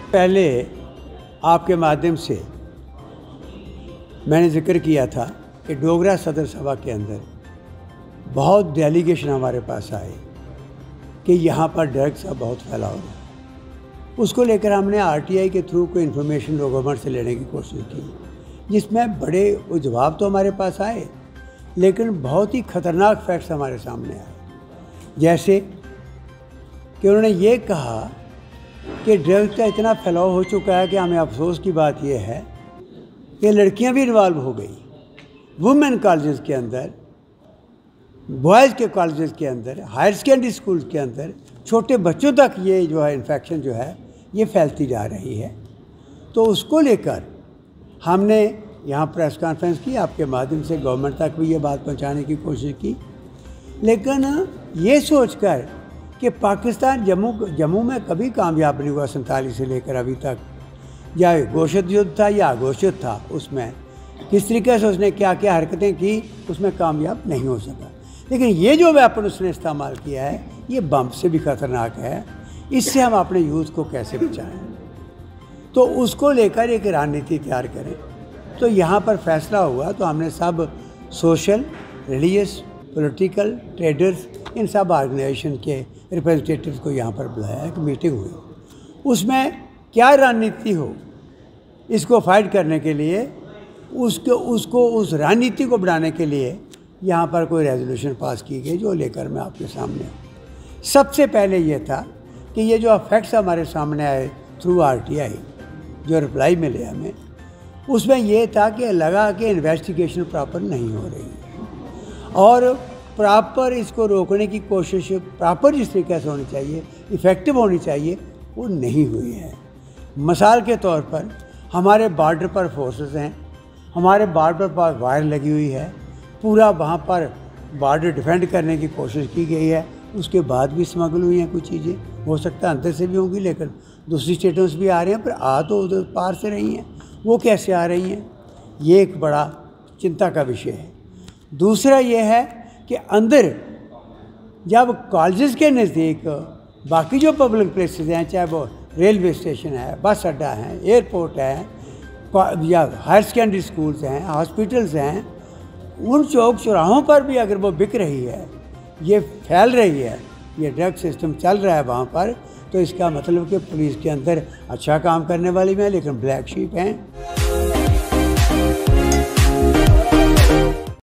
पहले आपके माध्यम से मैंने जिक्र किया था कि डोगरा सदर सभा के अंदर बहुत डेलीगेशन हमारे पास आए कि यहाँ पर ड्रग्स का बहुत फैलाव है। उसको लेकर हमने आरटीआई के थ्रू कोई इन्फॉर्मेशन गवर्नमेंट से लेने की कोशिश की, जिसमें बड़े जवाब तो हमारे पास आए, लेकिन बहुत ही ख़तरनाक फैक्ट्स हमारे सामने आए। जैसे कि उन्होंने ये कहा कि ड्रग्स का इतना फैलाव हो चुका है कि हमें अफसोस की बात यह है कि लड़कियां भी इन्वॉल्व हो गई। वुमेन कॉलेजेस के अंदर, बॉयज़ के कॉलेजेस के अंदर, हायर सेकेंडरी स्कूल के अंदर छोटे बच्चों तक ये जो है इन्फेक्शन जो है ये फैलती जा रही है। तो उसको लेकर हमने यहाँ प्रेस कॉन्फ्रेंस की, आपके माध्यम से गवर्नमेंट तक भी ये बात पहुँचाने की कोशिश की, लेकिन ये सोचकर कि पाकिस्तान जम्मू में कभी कामयाब नहीं हुआ 47 से लेकर अभी तक, या घोषित युद्ध था या अघोषित था, उसमें किस तरीके से उसने क्या क्या हरकतें की उसमें कामयाब नहीं हो सका। लेकिन ये जो वेपन उसने इस्तेमाल किया है ये बम से भी ख़तरनाक है। इससे हम अपने यूथ को कैसे बचाएं, तो उसको लेकर एक रणनीति तैयार करें। तो यहाँ पर फैसला हुआ, तो हमने सब सोशल, रिलीजियस, पॉलिटिकल, ट्रेडर्स, इन सब ऑर्गेनाइजेशन के रिप्रेजेंटेटिव्स को यहाँ पर बुलाया, एक मीटिंग हुई। उसमें क्या रणनीति हो इसको फाइट करने के लिए, उस रणनीति को बढ़ाने के लिए यहाँ पर कोई रेजोल्यूशन पास की गई, जो लेकर मैं आपके सामने हूँ। सबसे पहले ये था कि ये जो फैक्ट्स हमारे सामने आए थ्रू आरटीआई, जो रिप्लाई मिले हमें, उसमें ये था कि लगा कि इन्वेस्टिगेशन प्रॉपर नहीं हो रही है और प्रॉपर इसको रोकने की कोशिश प्रॉपर जिस तरीके से होनी चाहिए, इफ़ेक्टिव होनी चाहिए, वो नहीं हुई है। मिसाल के तौर पर हमारे बॉर्डर पर फोर्सेस हैं, हमारे बॉर्डर पर वायर लगी हुई है, पूरा वहाँ पर बॉर्डर डिफेंड करने की कोशिश की गई है, उसके बाद भी स्मगल हुई हैं कुछ चीज़ें, हो सकता है अंदर से भी होंगी, लेकिन दूसरी स्टेटों से भी आ रहे हैं, पर आ तो उधर पार से रही हैं, वो कैसे आ रही हैं, ये एक बड़ा चिंता का विषय है। दूसरा ये है कि अंदर जब कॉलेजेस के नज़दीक बाकी जो पब्लिक प्लेसेस हैं, चाहे वो रेलवे स्टेशन है, बस अड्डा है, एयरपोर्ट है, या हायर सेकेंडरी स्कूल्स हैं, हॉस्पिटल्स हैं, उन चौक चौराहों पर भी अगर वो बिक रही है, ये फैल रही है, ये ड्रग सिस्टम चल रहा है वहाँ पर, तो इसका मतलब कि पुलिस के अंदर अच्छा काम करने वाली भी हैं, लेकिन ब्लैक शीप हैं।